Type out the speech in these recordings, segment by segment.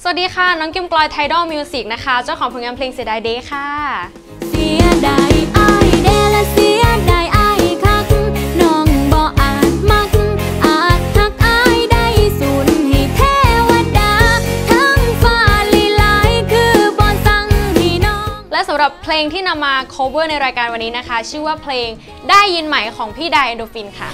วัสดีค่ะน้องกิมกลอยไทดอลมิวสิกนะคะเจ้าของผลงานเพลงเสียดายเดย์ค่ะเสียดายอ้ายเดและเสียดายอ้ายคักน้องบ่อาจมักอาจทักอ้ายได้สูญให้เทวดาทั้งฟ้าลีลายคือบ่สั่งให้น้องและสำหรับเพลงที่นำมา cover ในรายการวันนี้นะคะชื่อว่าเพลงได้ยินไหมของพี่ไดเอนโดฟินค่ะ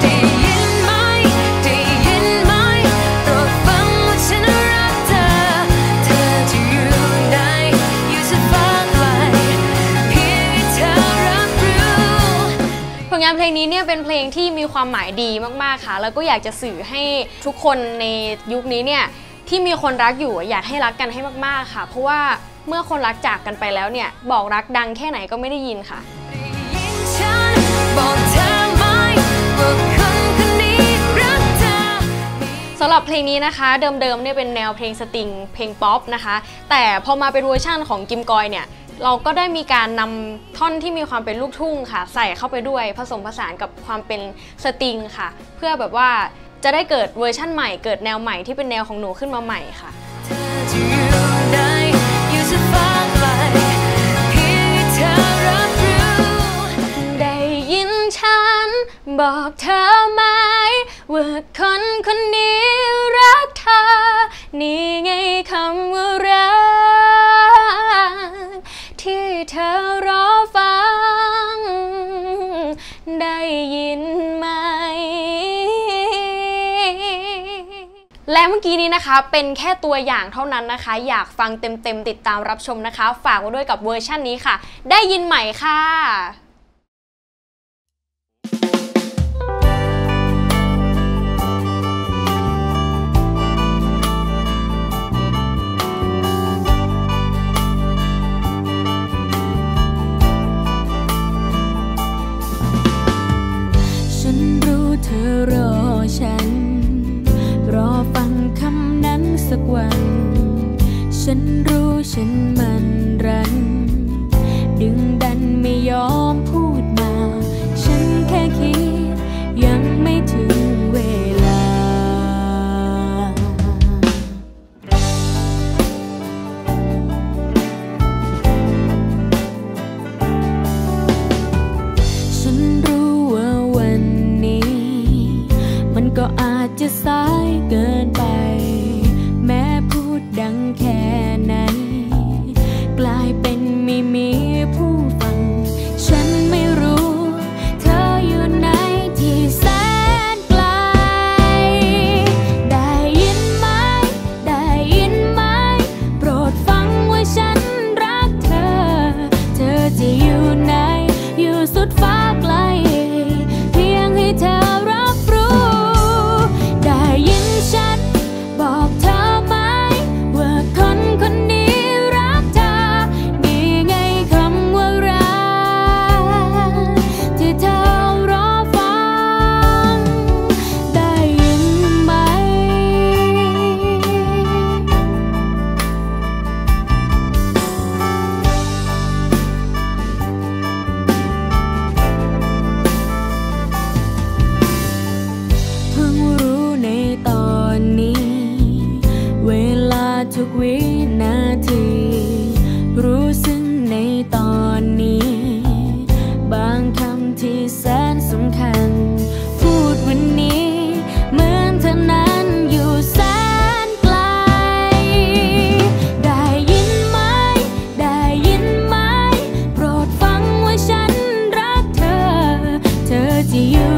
ผลงานเพลงนี้เนี่ยเป็นเพลงที่มีความหมายดีมากๆค่ะแล้วก็อยากจะสื่อให้ทุกคนในยุคนี้เนี่ยที่มีคนรักอยู่อยากให้รักกันให้มากๆค่ะเพราะว่าเมื่อคนรักจากกันไปแล้วเนี่ยบอกรักดังแค่ไหนก็ไม่ได้ยินค่ะสำหรับเพลงนี้นะคะเดิมๆเนี่ยเป็นแนวเพลงสตริงเพลงป๊อปนะคะแต่พอมาเป็นเวอร์ชั่นของกิมกอยเนี่ยเราก็ได้มีการนำท่อนที่มีความเป็นลูกทุ่งค่ะใส่เข้าไปด้วยผสมผสานกับความเป็นสตริงค่ะเพื่อแบบว่าจะได้เกิดเวอร์ชั่นใหม่เกิดแนวใหม่ที่เป็นแนวของหนูขึ้นมาใหม่ค่ะได้ยินฉันบอกเธอไหมว่าคนคนนี้รักเธอนี่ไงคำว่ารักที่เธอรอฟังได้ยินไหมและเมื่อกี้นี้นะคะเป็นแค่ตัวอย่างเท่านั้นนะคะอยากฟังเต็มๆติดตามรับชมนะคะฝากไว้ด้วยกับเวอร์ชันนี้ค่ะได้ยินไหมค่ะเธอรอฉันรอฟังคำนั้นสักวันฉันรู้ฉันมันรันดึงดันไม่ยอมพูดมาฉันแค่คิดยังไม่ถึงเวลาฉันรู้ว่าวันมันก็อาจจะสายเกินไปแม้พูดดังแค่ไหนกลายเป็นไม่มีผู้ฟังฉันไม่รู้เธออยู่ไหนที่แสนไกลได้ยินไหมได้ยินไหมโปรดฟังว่าฉันรักเธอเธอจะอยู่ไหนอยู่สุดฟ้าไกลเพียงให้เธอรับรู้ฉันบอกเธอไหมว่าคนคนนี้รักเธอนี่ไงคำว่ารักที่เธอรอฟังได้ยินไหมเพิ่งรู้ในตอนเวลาทุกวินาทีรู้ซึ้งในตอนนี้บางคำที่แสนสำคัญพูดวันนี้เหมือนเธอนั้นอยู่แสนไกลได้ยินไหมได้ยินไหมโปรดฟังว่าฉันรักเธอเธอจะอยู่